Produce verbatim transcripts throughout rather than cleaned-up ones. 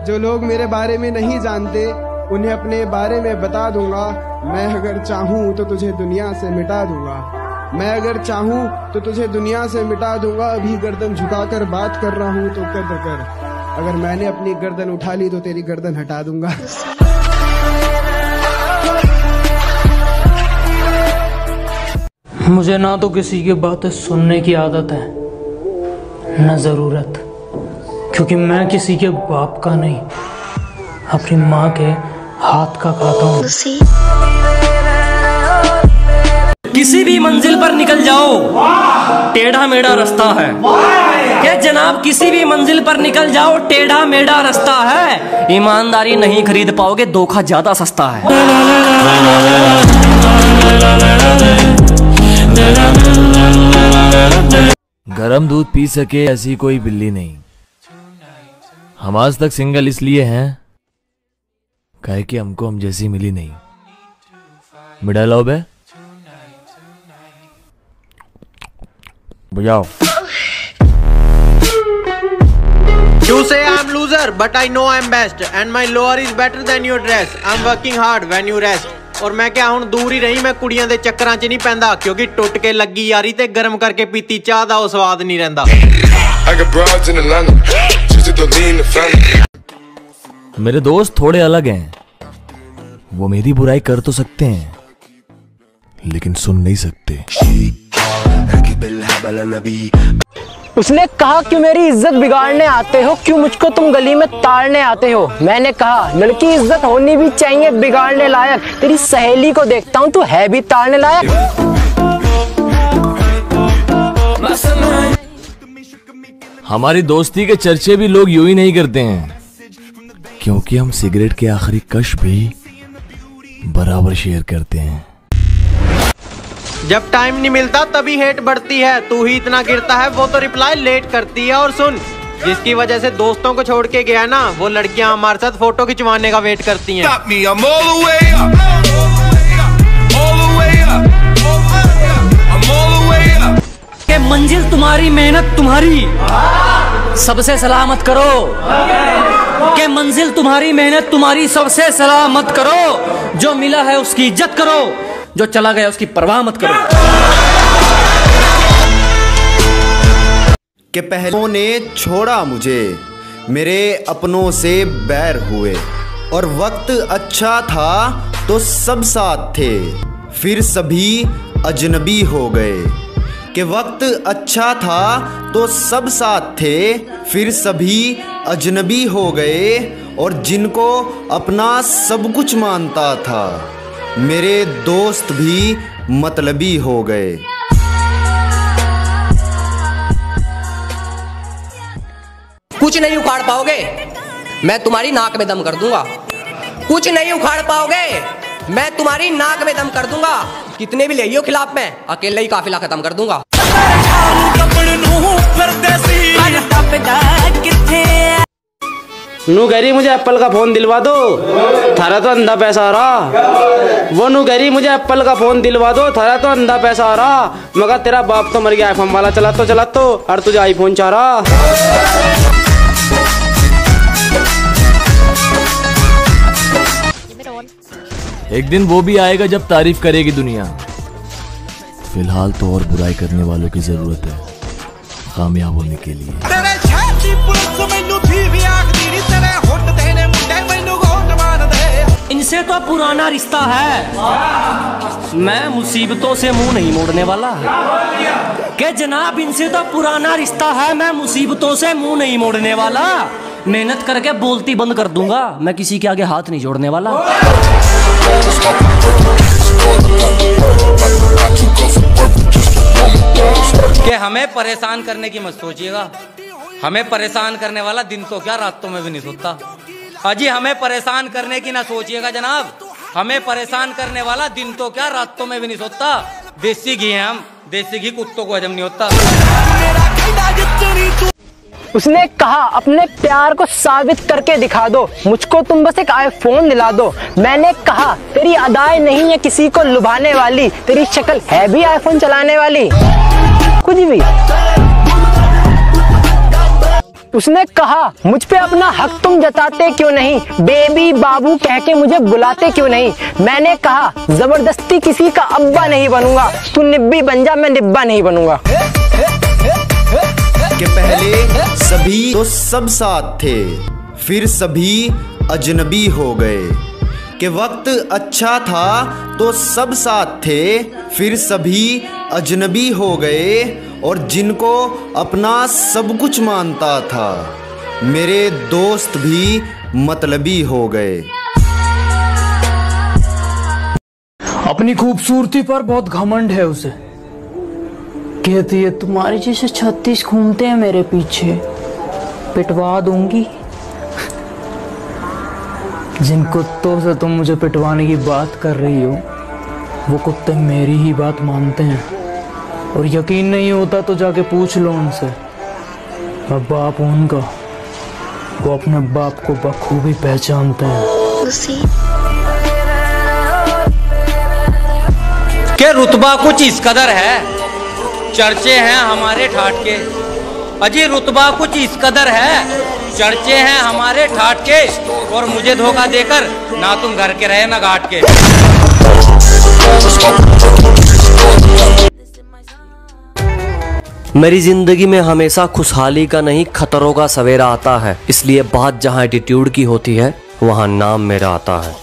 जो लोग मेरे बारे में नहीं जानते उन्हें अपने बारे में बता दूंगा। मैं अगर चाहूँ तो तुझे दुनिया से मिटा दूंगा। मैं अगर चाहूँ तो तुझे दुनिया से मिटा दूंगा। अभी गर्दन झुकाकर बात कर रहा हूँ तो कद्र कर। अगर मैंने अपनी गर्दन उठा ली तो तेरी गर्दन हटा दूंगा। मुझे ना तो किसी की बातें सुनने की आदत है न जरूरत, क्योंकि मैं किसी के बाप का नहीं अपनी माँ के हाथ का खाता हूँ। किसी भी मंजिल पर निकल जाओ, टेढ़ा मेढ़ा रास्ता है। क्या जनाब, किसी भी मंजिल पर निकल जाओ, टेढ़ा मेढ़ा रास्ता है। ईमानदारी नहीं खरीद पाओगे, धोखा ज्यादा सस्ता है। गरम दूध पी सके ऐसी कोई बिल्ली नहीं। हम आज तक सिंगल इसलिए हैं काहे कि हमको हम जैसी मिली नहीं। मिडा लो बे बजाओ। You say I'm loser, but I know I'm best, and my lower is better than your dress. I'm working hard when you rest. और मैं क्या ਹੁਣ दूर ही रही, मैं कुड़ियां दे चक्करां च नहीं पैंदा, क्योंकि टुट के लगी यारी ते गरम करके पीती चाह दा ਉਹ स्वाद नहीं रहंदा। मेरे दोस्त थोड़े अलग हैं। वो मेरी बुराई कर तो सकते हैं लेकिन सुन नहीं सकते। उसने कहा क्यों मेरी इज्जत बिगाड़ने आते हो, क्यों मुझको तुम गली में ताड़ने आते हो। मैंने कहा लड़की इज्जत होनी भी चाहिए बिगाड़ने लायक। तेरी सहेली को देखता हूँ, तू है भी ताड़ने लायक। हमारी दोस्ती के चर्चे भी लोग यूं ही नहीं करते हैं, क्योंकि हम सिगरेट के आखिरी कश भी बराबर शेयर करते हैं। जब टाइम नहीं मिलता तभी हेट बढ़ती है। तू ही इतना गिरता है, वो तो रिप्लाई लेट करती है। और सुन, जिसकी वजह से दोस्तों को छोड़ के गया ना, वो लड़कियां हमारे साथ फोटो खिंचवाने का वेट करती हैं। के मंजिल तुम्हारी, मेहनत तुम्हारी, सबसे सलामत करो। के मंजिल तुम्हारी, मेहनत तुम्हारी, सबसे सलामत करो। जो मिला है उसकी इज्जत करो, जो चला गया उसकी परवाह मत करो। कि पहलों ने छोड़ा मुझे, मेरे अपनों से बैर हुए। और वक्त अच्छा था तो सब साथ थे, फिर सभी अजनबी हो गए। कि वक्त अच्छा था तो सब साथ थे, फिर सभी अजनबी हो गए। और जिनको अपना सब कुछ मानता था, मेरे दोस्त भी मतलबी हो गए। कुछ नहीं उखाड़ पाओगे, मैं तुम्हारी नाक में दम कर दूंगा। कुछ नहीं उखाड़ पाओगे, मैं तुम्हारी नाक में दम कर दूंगा। कितने भी ले हो खिलाफ, मैं अकेले ही काफिला खत्म कर दूंगा। नू कह रही मुझे एप्पल का फोन दिलवा दो, थारा तो अंधा पैसा आ रहा। वो नू कह रही मुझे एप्पल का फोन दिलवा दो, थारा तो अंधा पैसा आ रहा। मगर तेरा बाप तो मर गया आईफोन वाला चला तो चला तो, और तुझे आईफोन चाह रहा। एक दिन वो भी आएगा जब तारीफ करेगी दुनिया। फिलहाल तो और बुराई करने वालों की जरूरत है कामयाब होने के लिए। इनसे तो पुराना रिश्ता है, मैं मुसीबतों से मुंह नहीं मोड़ने वाला। के जनाब, इनसे तो पुराना रिश्ता है, मैं मुसीबतों से मुंह नहीं मोड़ने वाला। मेहनत करके बोलती बंद कर दूंगा, मैं किसी के आगे हाथ नहीं जोड़ने वाला। कि हमें परेशान करने की मत सोचिएगा। हमें परेशान करने वाला दिन तो क्या रातों में भी नहीं सोता। अजी हमें परेशान करने की ना सोचिएगा जनाब। हमें परेशान करने वाला दिन तो क्या रातों में भी नहीं सोता। देसी घी है हम, देसी घी कुत्तों को हजम नहीं होता। उसने कहा अपने प्यार को साबित करके दिखा दो, मुझको तुम बस एक आईफोन दिला दो। मैंने कहा तेरी अदाएं नहीं है किसी को लुभाने वाली, तेरी शक्ल है भी आईफोन चलाने वाली। कुछ भी। उसने कहा मुझ पे अपना हक तुम जताते क्यों नहीं, बेबी बाबू कह के मुझे बुलाते क्यों नहीं। मैंने कहा जबरदस्ती किसी का अब्बा नहीं बनूंगा, तू निब्बी बन जा, मैं निब्बा नहीं बनूंगा। कि पहले सभी तो सब साथ थे, फिर सभी अजनबी हो गए। कि वक्त अच्छा था तो सब साथ थे, फिर सभी अजनबी हो गए। और जिनको अपना सब कुछ मानता था, मेरे दोस्त भी मतलबी हो गए। अपनी खूबसूरती पर बहुत घमंड है उसे, कहती है तुम्हारे जैसे छत्तीस घूमते हैं मेरे पीछे, पिटवा दूंगी। जिन कुत्तों से तुम मुझे पिटवाने की बात कर रही हो, वो कुत्ते मेरी ही बात मानते हैं। और यकीन नहीं होता तो जाके पूछ लो उनसे, मैं बाप हूं उनका, वो अपने बाप को बखूबी पहचानते हैं। के रुतबा कुछ इस कदर है, चर्चे हैं हमारे ठाठ के। अजी रुतबा कुछ इस कदर है, चर्चे हैं हमारे ठाठ के। और मुझे धोखा देकर ना तुम घर के रहे ना घाट के। मेरी जिंदगी में हमेशा खुशहाली का नहीं खतरों का सवेरा आता है, इसलिए बात जहां एटीट्यूड की होती है वहां नाम मेरा आता है।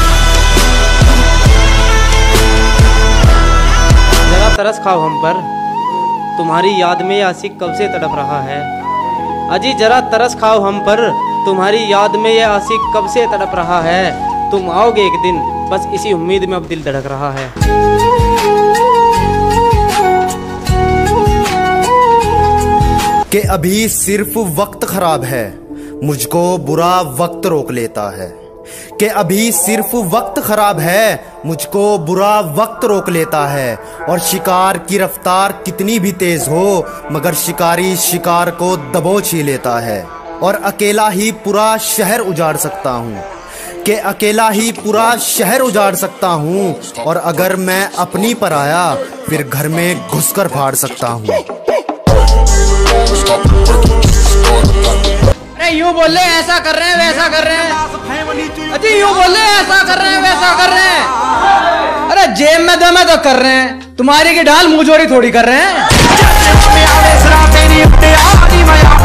जरा तरस खाओ हम पर, तुम्हारी याद में आशिक कब से तड़प रहा है। अजी जरा तरस खाओ हम पर, तुम्हारी याद में ये आशिक कब से तड़प रहा है। तुम आओगे एक दिन, बस इसी उम्मीद में अब दिल धड़क रहा है। कि अभी सिर्फ वक्त खराब है, मुझको बुरा वक्त रोक लेता है। कि अभी सिर्फ वक्त खराब है, मुझको बुरा वक्त रोक लेता है। और शिकार की रफ्तार कितनी भी तेज हो, मगर शिकारी शिकार को दबोच ही लेता है। और अकेला ही पूरा शहर उजाड़ सकता हूँ, कि अकेला ही पूरा शहर उजाड़ सकता हूँ। और अगर मैं अपनी पर आया, फिर घर में घुसकर फाड़ सकता हूँ। अरे यूं बोले ऐसा कर रहे हैं वैसा कर रहे हैं। अजी यूं बोले ऐसा कर रहे हैं वैसा कर रहे हैं। अरे जेब में दम है तो कर रहे हैं, तुम्हारी की ढाल मुंह जोरी थोड़ी कर रहे हैं।